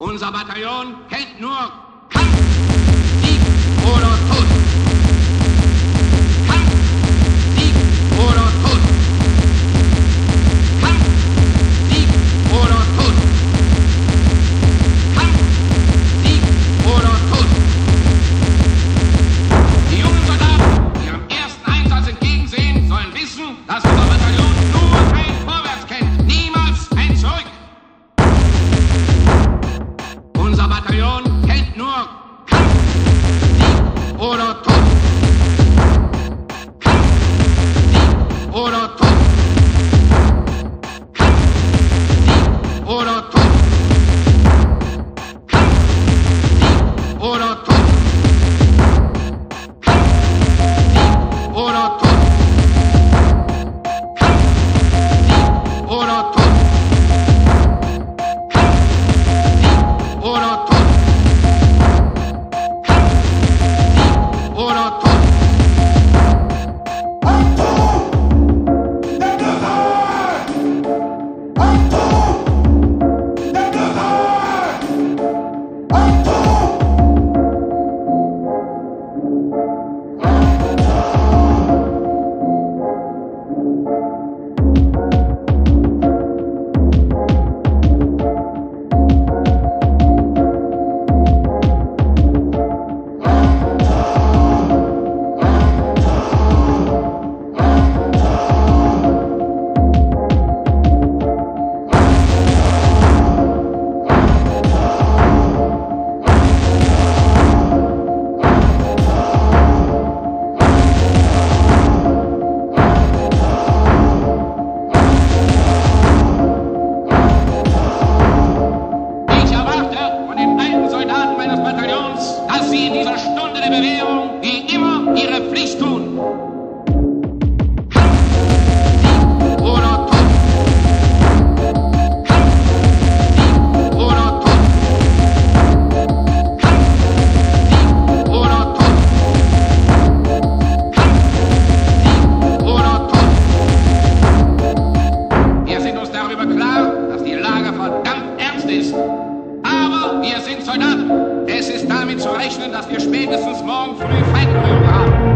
Unser Bataillon kennt nur Kampf, Sieg oder Tod. Kampf, Sieg oder Tod. Kampf, Sieg oder Tod. Kampf, Sieg oder Tod. Die jungen Soldaten, die ihrem ersten Einsatz entgegensehen, sollen wissen, dass unser Bataillon nur ein Vorwärts kennt, niemals ein Zurück. Unser Bataillon kennt nur Kampf, Sieg oder Tod. Kampf, Sieg oder Tod. Kampf, Sieg oder Tod. Kampf, Sieg oder Tod. Kampf, Sieg oder Tod. Kampf, Sieg oder Tod. Oder Tod. Kampf, Sieg oder Tod. Dass sie in dieser Stunde der Bewährung wie immer ihre Pflicht tun. Kampf, Sieg oder Tod. Kampf, Sieg oder Tod. Kampf, Sieg oder Tod. Kampf, Sieg oder Tod. Wir sind uns darüber klar, dass die Lage verdammt ernst ist. Aber wir sind Soldaten. Es ist damit zu rechnen, dass wir spätestens morgen früh Feindberührung haben.